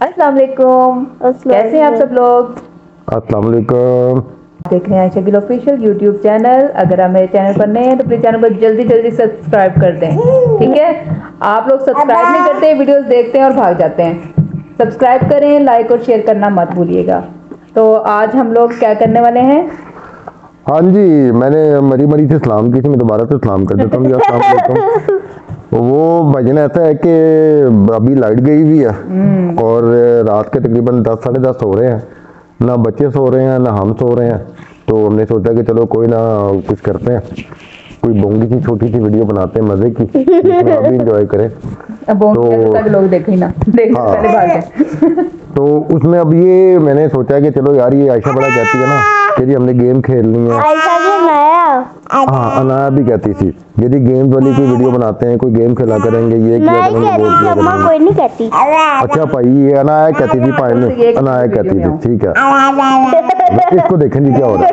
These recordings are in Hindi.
अस्सलाम वालेकुम। कैसे हैं आप सब लोग? अस्सलाम वालेकुम। देख रहे हैं शकील ऑफिशियल यूट्यूब चैनल। अगर आप मेरे चैनल पर नए हैं तो प्लीज चैनल को जल्दी जल्दी सब्सक्राइब कर दें, ठीक है? आप लोग सब्सक्राइब नहीं करते, वीडियोस देखते हैं और भाग जाते हैं। सब्सक्राइब करें, लाइक और शेयर करना मत भूलिएगा। तो आज हम लोग क्या करने वाले हैं? हाँ जी, मैंने मरी मरी से सलाम की थी, मैं दोबारा से सलाम कर देता हूँ। अस्सलाम वालेकुम। वो भजन ऐसा है कि अभी लाइट गई हुई है और रात के तकरीबन 10 साढ़े 10 हो रहे हैं, ना बच्चे सो रहे हैं ना हम सो रहे हैं। तो हमने सोचा कि चलो कोई ना कुछ करते हैं, कोई बोंगी सी छोटी सी वीडियो बनाते हैं मजे की, जिसमें आप भी इंजॉय करें। तो लोग देखें ना, देखने हाँ, पहले भाग तो उसमें अब ये मैंने सोचा कि चलो यार, ये आयशा बड़ा कहती है ना कि जी हमने गेम खेलनी है। हाँ, अनाया भी कहती थी यदि गेम वाली कोई वीडियो बनाते हैं, कोई गेम खेला करेंगे, ये किया करेंगे, वो किया करेंगे। कोई नहीं कहती। अच्छा भाई, ये अनाया कहती थी, पायल अनाया कहती थी, ठीक है। इसको देखें जी क्या हो रहा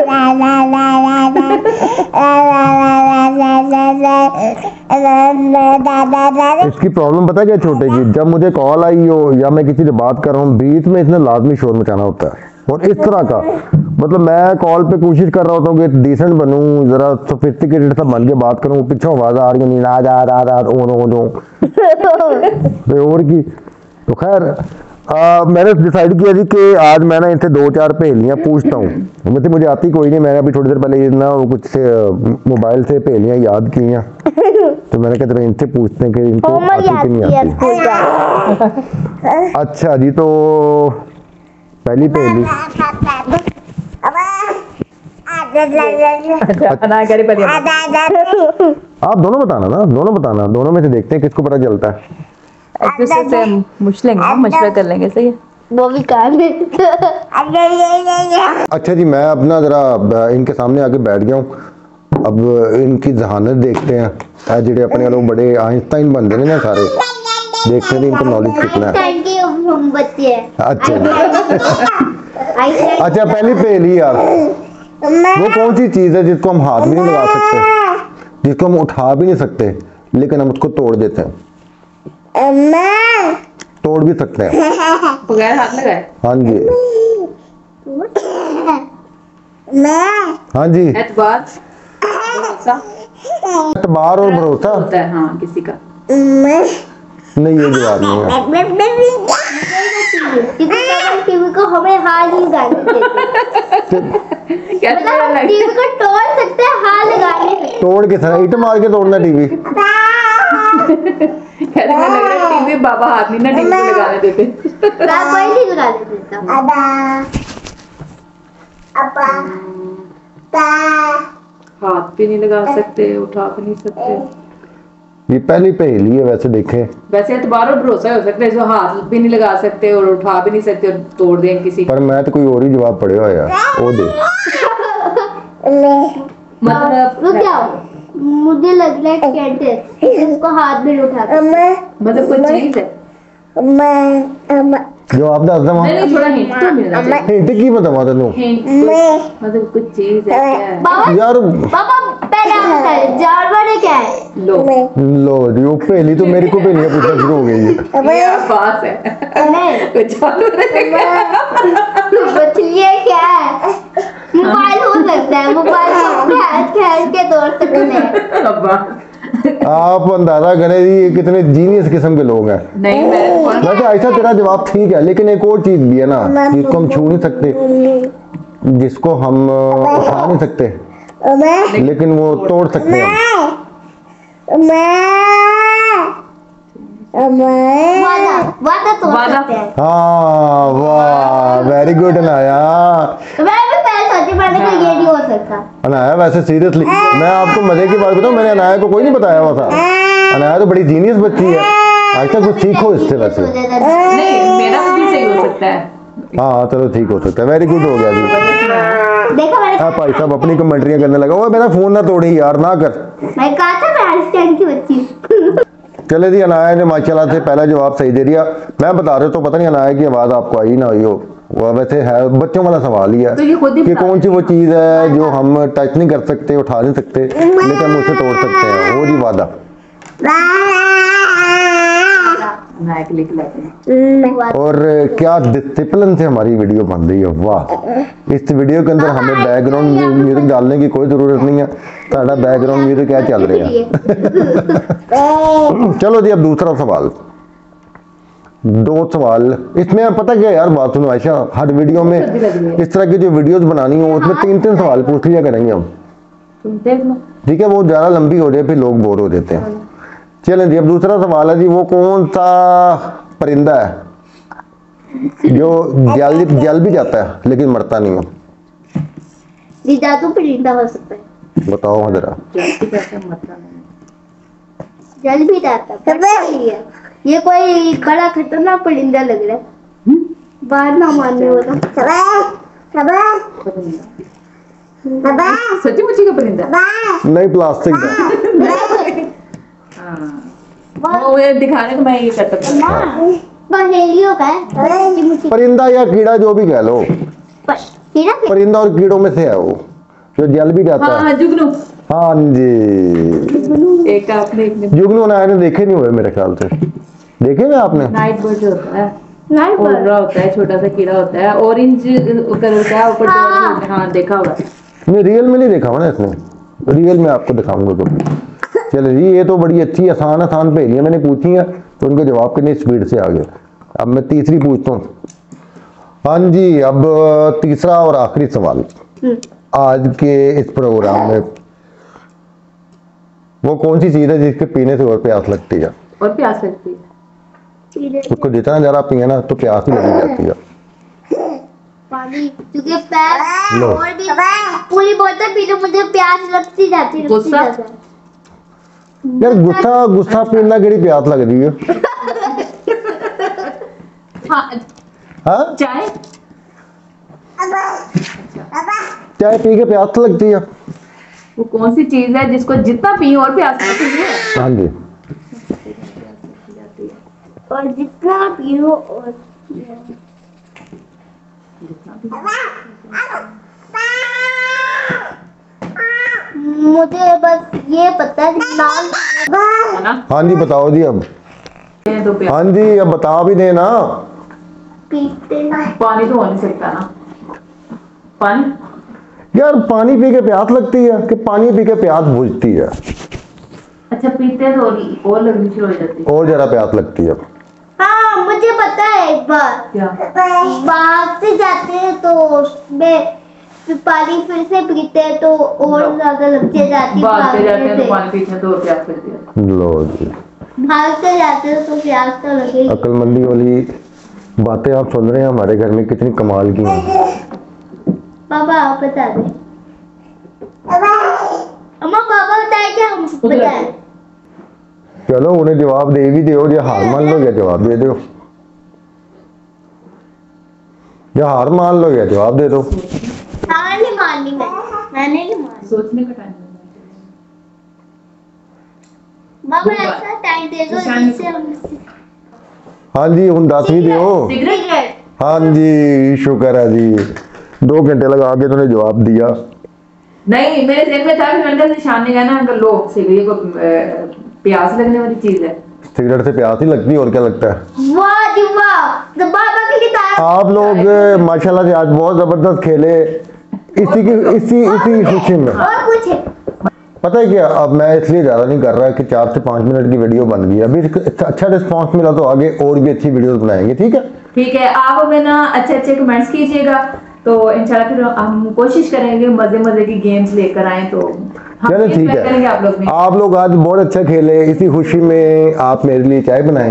है। इसकी प्रॉब्लम पता क्या छोटे की, जब मुझे कॉल आई हो या मैं किसी से बात कर रहा हूँ, बीच में इसने लाजमी शोर मचाना होता है। और इस तरह का मतलब मैं कॉल पे कोशिश कर रहा होता हूँ कि डिसेंट बनूं, जरा सोफिस्टिकेटेड सा बन के बात करूँ, पीछे आवाज आ रही है और की। तो खैर मैंने डिसाइड किया जी कि आज मैं ना इनसे 2-4 पहेलियाँ पूछता हूँ। वैसे मुझे आती कोई नहीं, मैंने अभी थोड़ी देर पहले ना कुछ मोबाइल से पहेलियाँ याद की हैं, तो मैंने कहा इनसे पूछते हैं कि इनको आती कि नहीं आती। अच्छा जी, तो पहली पहेली। आप दोनों बताना ना, दोनों बताना, दोनों में से देखते हैं किसको पता चलता है। मशवरा कर लेंगे, सही है? वो भी कर। अच्छा जी, मैं अपना जरा इनके सामने आके बैठ गया हूँ। अब इनकी जहानत देखते हैं, जेडे अपने लोग बड़े आइंस्टाइन बन गए ना सारे, देखते हैं इनको नॉलेज कितना है। अच्छा अच्छा, पहली पहेली यार, वो कौन सी चीज है जिसको हम हाथ भी नहीं लगा सकते, जिसको हम उठा भी नहीं सकते, लेकिन हम उसको तोड़ देते हैं? तोड़ भी सकते हैं बगैर हाथ लगाए? हाँ जी, हाँ जी। एतबार, एतबार और भरोसा होता है, हाँ, किसी का। नहीं, ये जवाब नहीं है। टीवी को हमें हाथ ही लगाने देते, मतलब टीवी को तोड़ सकते हैं, हाथ लगाने से। तोड़ के था, ईंट मार के तोड़ना टीवी। टीवी बाबा हाथ नहीं ना टीवी को लगाने देते। बाबा ही नहीं लगाने देता। हाथ भी नहीं लगा सकते, उठा भी नहीं सकते। ये पहली पहेली है वैसे देखें। वैसे एतबार और भरोसा हो सकता है, जो हाथ भी नहीं लगा सकते और उठा भी नहीं सकते और तोड़ दें किसी। पर मैं तो कोई और ही जवाब पड़े हुआ यार, वो दे। मतलब क्या, मुझे लग रहा है कैंटे इसको हाथ भी नहीं उठाता, मतलब कोई चीज है। जवाब दस दमा। नहीं, थोड़ा हिंट तो मिलना चाहिए। हिंट की बतावा तैनू, मतलब कुछ चीज है यार। पापा पहले आप बताइए, जानवर है क्या है? लो जी, वो पहेली तो मेरे को पहेलियां पूछना शुरू हो गई है। ये बात है। नहीं, कुछ जानवर है। मछली है क्या है? मोबाइल हो सकता है, मोबाइल खेल के तोड़ सकते हैं। आप अंदाजा करें ये कितने जीनियस किस्म के लोग हैं। नहीं, वैसे ऐसा तेरा जवाब ठीक है, लेकिन एक और चीज भी है ना, जिसको हम छू नहीं सकते, जिसको हम उठा नहीं सकते, लेकिन वो तोड़ सकते हैं। हाँ, वाह, वेरी गुड अनाया। ये नहीं हो सकता अनाया, वैसे सीरियसली मैं आपको मजे की बात बताऊं, मैंने अनाया को कोई नहीं बताया हुआ था। अनाया तो बड़ी जीनियस बच्ची है, आज तक कुछ सीखो इससे। वैसे नहीं, मेरा भी सही हो सकता है। हाँ चलो, ठीक हो सकता है, वेरी गुड हो गया जी। देखो भाई साहब अपनी कमेंट्रियां करने लगा। वो मेरा फोन ना तोड़ी यार, ना कर। मैं कहा था मैं आइंस्टाइन की बच्ची। चले जी, अनाया ने माशाल्लाह से पहला जवाब सही दे दिया। मैं बता रहा तो पता नहीं अनाया की आवाज आपको आई ना आई हो, वो वैसे है बच्चों वाला सवाल ही है कि कौन सी वो चीज है जो हम टच नहीं कर सकते, उठा नहीं सकते, लेकिन हम उसे तोड़ सकते हैं। वो जी वादा। नायक लिख लेते हैं। और क्या डिसिप्लिन से हमारी वीडियो बन रही है, वाह। इस वीडियो के अंदर हमें बैकग्राउंड म्यूजिक डालने की कोई जरूरत नहीं है, सारा बैकग्राउंड म्यूजिक क्या चल रहा है। चलो जी, अब दूसरा सवाल, 2 सवाल इसमें। पता क्या यार, बात सुनो आयशा, हर वीडियो में इस तरह की जो वीडियोस बनानी हो उसमें 3-3 सवाल पूछ लिया करेंगे हम, ठीक है। वो ज्यादा लंबी हो जाए फिर लोग बोर हो जाते हैं। चलें जी, अब दूसरा सवाल है जी, वो कौन सा परिंदा है जो जल भी जाता है लेकिन मरता नहीं है? जादू परिंदा हो सकता है। बताओ जरा। जल भी जाता है। ये कोई बड़ा खतरनाक परिंदा लग रहा है, बाहर ना मानने वाला। सच्ची मुच्ची का परिंदा नहीं, प्लास्टिक का। वो ये दिखाने को मैं ये करता था। पहेलियों का है। परिंदा या कीड़ा जो भी कह लो, कीड़ा परिंदा और कीड़ों में से है वो जो जल भी जाता है। हाँ, जुगनू। हाँ जी, एक आपने जुगनू ने देखे नहीं हुए मेरे ख्याल से, देखे हुए आपने? नाइट बर्ड होता है, कोबरा होता है, छोटा सा कीड़ा होता है, ऑरेंज कलर का है ऊपर। हाँ देखा हुआ है। मैं रियल में नहीं देखा हुआ ना इसमें, रियल में आपको दिखाऊंगा कभी। चलो जी, ये तो बड़ी अच्छी आसान पहेलियां मैंने पूछी हैं, तो उनके जवाब कितनी स्पीड से आ गए। अब मैं तीसरी पूछता हूँ। हाँ जी, अब तीसरा और आखिरी सवाल आज के इस प्रोग्राम में, वो कौन सी चीज है जिसके पीने से और प्यास लगती है? और प्यास लगती है। उसको जितना ज्यादा पिए ना तो प्यास ही लगी जाती है। पानी, क्योंकि प्यास लो। और भी पूरी बोतल पी लो मुझे प्यास लगती जाती है। गुस्सा? यार गुस्सा पीना केड़ी प्यास लग रही है? हाँ, चाय चाय पी के प्यास लगती है। वो कौन सी चीज है जिसको जितना पियो और प्यास लगती है? हाँ जी, और जितना पियो और मुझे बस ये पता है नाम। हाँ जी, बताओ जी अब। तो प्यास। हाँ जी, अब बता भी देना। पीते पानी तो हो नहीं सकता ना। पानी यार पानी पी के प्यास लगती है कि पानी पी के प्यास बुझती है? अच्छा, पीते हैं तो और लगनी शुरू हो जाती है। और जरा प्यास लगती है। हाँ मुझे पता है, एक बार क्या? बाहर से जाते हैं तो उसमें पानी फिर से पीते हैं तो और ज्यादा लगते जाती है। भागते जाते हैं तो पानी पीते हैं तो और प्यास लगती है। लो जी, भागते जाते हैं तो प्यास तो लगेगी। अक्लमंदी वाली बातें आप सुन रहे हैं, हमारे घर में कितनी कमाल की हैं। पापा आप बता दें। अम्मा पापा बताए क्या हमको बताए? चलो उन्हें जवाब दे भी दो, या हार मान लो या जवाब दे दो, या हार मान लो या जवाब दे दो। हार नहीं माननी, मैंने नहीं मानी। सोचने का टाइम पापा ऐसा टाइम दे दो जिससे हम हाँ जी, हूँ 10वीं दो। सिगरेट। हाँ जी, शुक्र है जी, 2 घंटे लगा के तूने जवाब दिया। नहीं, मेरे दिल में था कि मैंने निशान ने कहा ना, अगर लो सिगरेट को प्यास लगने वाली चीज है। सिगरेट से प्यास ही लगती है, और क्या लगता है? वाह जी वाह, तो पापा की किताब। आप लोग माशाल्लाह से आज बहुत जबरदस्त खेले, इसी खुशी में। और कुछ है? पता है क्या, अब मैं इसलिए ज़्यादा नहीं कर रहा कि 4 से 5 मिनट की वीडियो बन गई, अभी अच्छा रिस्पांस मिला तो आगे और भी अच्छी वीडियोस बनाएंगे। ठीक है, ठीक है। आप हमें ना अच्छे कमेंट्स कीजिएगा, तो इंशाल्लाह फिर हम कोशिश करेंगे मजे की गेम्स लेकर आए, तो चलो ठीक है। आप लोग आज बहुत अच्छा खेले, इसी खुशी में आप मेरे लिए चाय बनाएं।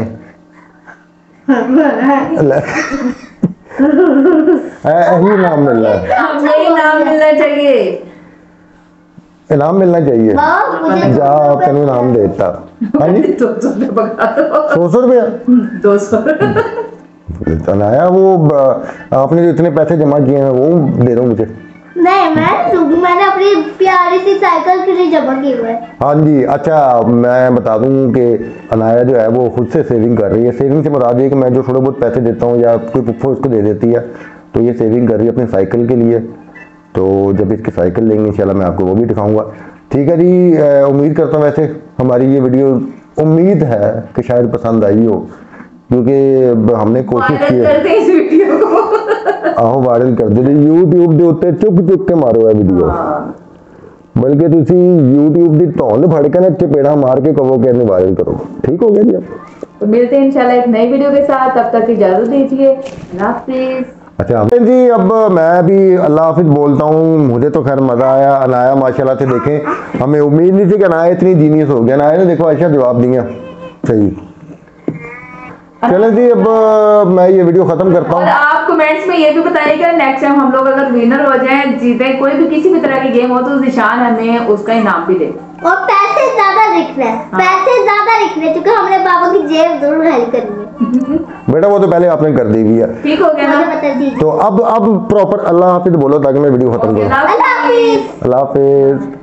यही नाम मिल रहा है, हमें इनाम मिलना चाहिए। इनाम मिलना चाहिए। जा तेन इनाम देता। हाँ जी, 200 रुपया 200 बनाया। वो आपने जो इतने पैसे जमा किए हैं वो दे दो मुझे। नहीं, मैंने अपनी प्यारी सी साइकिल के लिए जमा किए हुए। हाँ जी, अच्छा मैं बता दूं कि अनाया जो है वो खुद से सेविंग कर रही है। सेविंग से मुराद ये कि मैं जो थोड़े बहुत पैसे देता हूँ या कोई पुप्पो उसको दे देती है, तो ये सेविंग कर रही है अपनी साइकिल के लिए। तो जब इसकी साइकिल लेंगे इंशाल्लाह मैं आपको वो भी दिखाऊंगा। ठीक है जी, उम्मीद करता हूँ वैसे हमारी ये वीडियो, उम्मीद है कि शायद पसंद आई हो। क्योंकि हमने कोशिश की है करते इस वीडियो को। आहो वायरल कर दो YouTube ਦੇ ਉੱਤੇ ਚੁੱਕ ਚੁੱਕ ਕੇ ਮਾਰੋ ਇਹ ਵੀਡੀਓ बल्कि तुसी YouTube ਦੀ ਧੌਣ ਫੜ ਕੇ ਨਾ ਚਪੇੜਾ ਮਾਰ ਕੇ ਕਹੋ ਕਿ ਇਹਨੂੰ ਵਾਇਰਲ ਕਰੋ ठीक हो गया जी आप तो मिलते हैं इंशाल्लाह एक नई वीडियो के साथ, तब तक इजाजत दीजिए, अल्लाह हाफिज़। अच्छा जी अब मैं भी अल्लाह हाफिज बोलता हूँ। मुझे तो खैर मज़ा आया। अनाया माशाल्लाह से देखें, हमें उम्मीद नहीं थी कि अनाया इतनी जीनियस हो गया। अनाया ने देखो अच्छा जवाब दिया सही। चलो जी अब मैं ये वीडियो खत्म करता और हूँ। आप कमेंट्स में ये भी बताइएगा नेक्स्ट टाइम हम लोग अगर विनर हो जाएं, जीते, कोई भी किसी भी तरह की गेम हो तो निशान हमें उसका इनाम भी दे। और पैसे ज्यादा लिख रहे हैं, पैसे ज्यादा लिख रहे हैं क्योंकि हमने पापा की जेब जरूर खाली करनी है। बेटा वो तो पहले आपने कर दी हुई है, ठीक हो गया मुझे ना? बता दीजिए। तो अब प्रॉपर अल्लाह हाफिज बोलो ताकि मैं वीडियो खत्म करूँ। अल्लाह हाफिज। अल्लाह हाफिज।